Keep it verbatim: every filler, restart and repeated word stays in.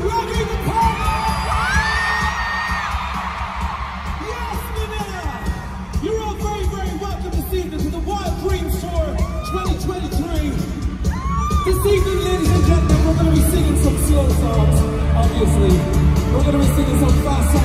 rocking the party! Yes, Manila! You're all very, very welcome this evening to the Wild Dreams Tour twenty twenty-three. This evening, ladies and gentlemen, we're going to be singing some slow songs, obviously. We're going to be singing some fast songs.